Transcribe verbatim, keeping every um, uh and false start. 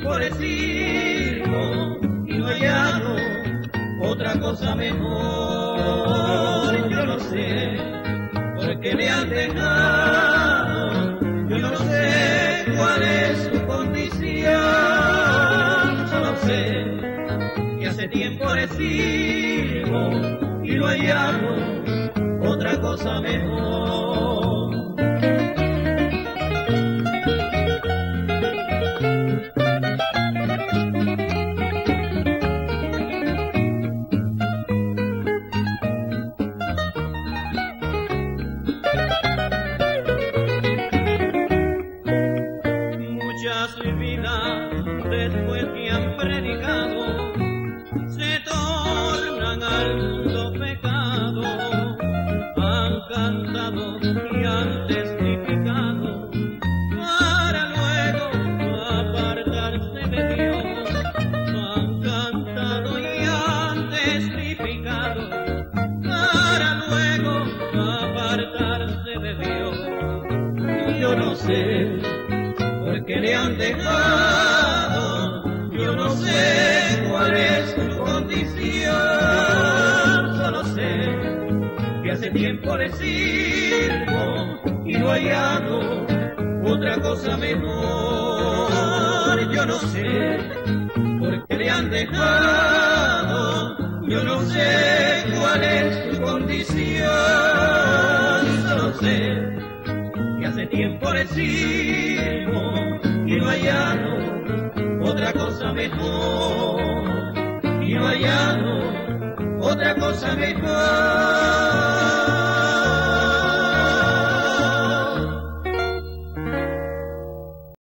tiempo le sirvo y no he hallado otra cosa mejor. Yo no sé por qué le han dejado, yo no sé cuál es su condición, solo sé que hace tiempo le sirvo y no he hallado otra cosa mejor. Muchas vidas después que han predicado se tornan al mundo pecado, han cantado y han testificado para luego apartarse de Dios, han cantado y han testificado para luego apartarse de Dios. Yo no sé porque le han dejado, yo no sé cuál es su condición, solo sé que hace tiempo le sirvo y no he hallado otra cosa mejor. Yo no sé por qué le han dejado, yo no sé cuál es su condición, solo sé que hace tiempo le sirvo y no he hallado otra cosa mejor, y no he hallado otra cosa mejor.